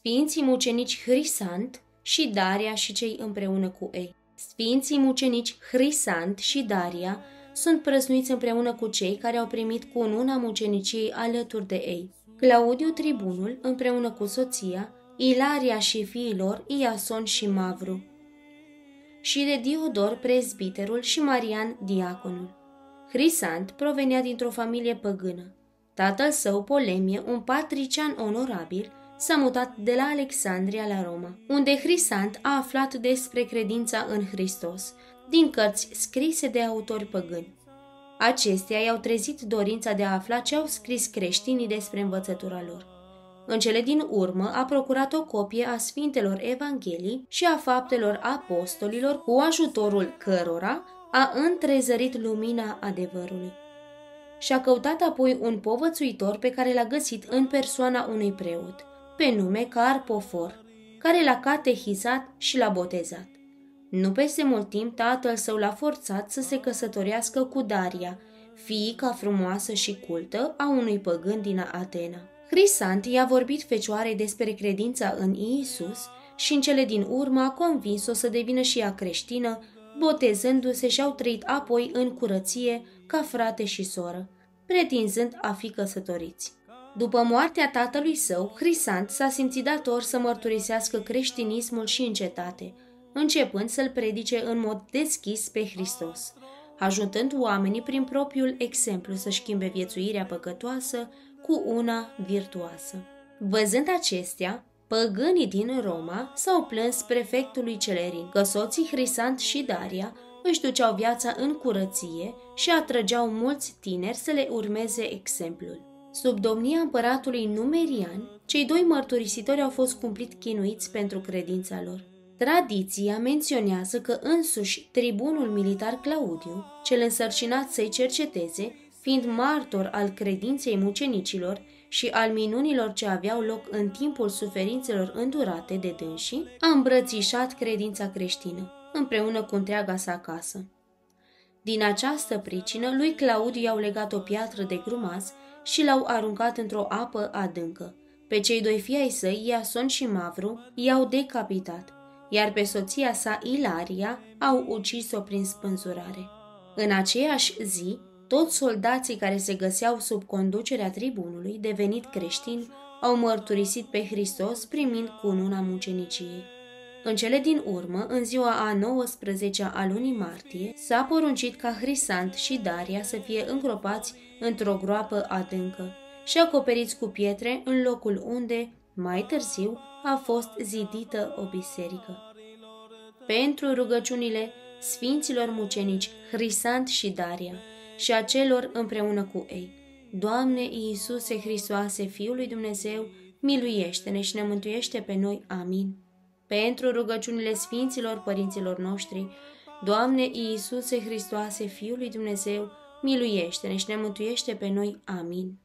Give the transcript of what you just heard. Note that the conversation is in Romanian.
Sfinții mucenici Hrisant și Daria și cei împreună cu ei. Sfinții mucenici Hrisant și Daria sunt prăznuiți împreună cu cei care au primit cununa muceniciei alături de ei. Claudiu Tribunul împreună cu soția, Ilaria și fiii lor, Iason și Mavru, și de Diodor prezbiterul și Marian diaconul. Hrisant provenea dintr-o familie păgână. Tatăl său, Polemie, un patrician onorabil, s-a mutat de la Alexandria la Roma, unde Hrisant a aflat despre credința în Hristos, din cărți scrise de autori păgâni. Acestea i-au trezit dorința de a afla ce au scris creștinii despre învățătura lor. În cele din urmă a procurat o copie a Sfintelor Evanghelii și a Faptelor Apostolilor, cu ajutorul cărora a întrezărit lumina adevărului. Și-a căutat apoi un povățuitor pe care l-a găsit în persoana unui preot, pe nume Carpofor, care l-a catehizat și l-a botezat. Nu peste mult timp, tatăl său l-a forțat să se căsătorească cu Daria, fiica frumoasă și cultă a unui păgân din Atena. Hrisant i-a vorbit fecioarei despre credința în Iisus și în cele din urmă a convins-o să devină și ea creștină, botezându-se și au trăit apoi în curăție ca frate și soră, pretinzând a fi căsătoriți. După moartea tatălui său, Hrisant s-a simțit dator să mărturisească creștinismul și în cetate, începând să-l predice în mod deschis pe Hristos, ajutând oamenii prin propriul exemplu să-și schimbe viețuirea păcătoasă cu una virtuoasă. Văzând acestea, păgânii din Roma s-au plâns prefectului Celerin că soții Hrisant și Daria își duceau viața în curăție și atrăgeau mulți tineri să le urmeze exemplul. Sub domnia împăratului Numerian, cei doi mărturisitori au fost cumplit chinuiți pentru credința lor. Tradiția menționează că însuși tribunul militar Claudiu, cel însărcinat să-i cerceteze, fiind martor al credinței mucenicilor și al minunilor ce aveau loc în timpul suferințelor îndurate de dânsii, a îmbrățișat credința creștină, împreună cu întreaga sa casă. Din această pricină, lui Claudiu i-au legat o piatră de grumaz și l-au aruncat într-o apă adâncă. Pe cei doi fii ai săi, Iason și Mavru, i-au decapitat, iar pe soția sa, Ilaria, au ucis-o prin spânzurare. În aceeași zi, toți soldații care se găseau sub conducerea tribunului, devenit creștini, au mărturisit pe Hristos primind cununa muceniciei. În cele din urmă, în ziua a 19-a a lunii martie, s-a poruncit ca Hrisant și Daria să fie îngropați într-o groapă adâncă și acoperiți cu pietre în locul unde, mai târziu, a fost zidită o biserică. Pentru rugăciunile Sfinților mucenici Hrisant și Daria și a celor împreună cu ei, Doamne Iisuse Hristoase, Fiul lui Dumnezeu, miluiește-ne și ne mântuiește pe noi. Amin. Pentru rugăciunile Sfinților părinților noștri, Doamne Iisuse Hristoase, Fiul lui Dumnezeu, miluiește-ne și ne mântuiește pe noi. Amin.